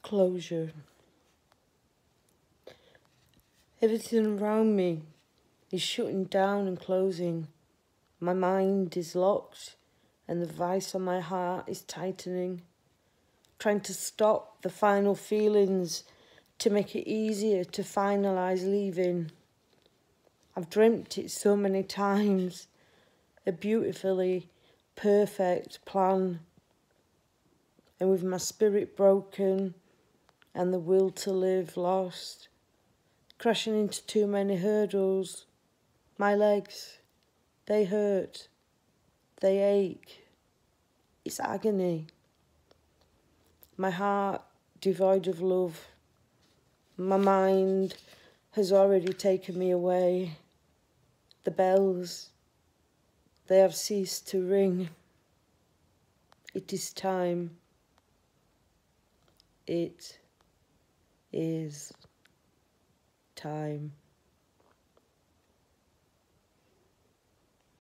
closure. Everything around me is shutting down and closing. My mind is locked and the vice on my heart is tightening, trying to stop the final feelings to make it easier to finalise leaving. I've dreamt it so many times, a beautifully perfect plan, and with my spirit broken and the will to live lost, crashing into too many hurdles. My legs, they hurt, they ache, it's agony. My heart devoid of love, my mind has already taken me away. The bells, they have ceased to ring. It is time. It is time.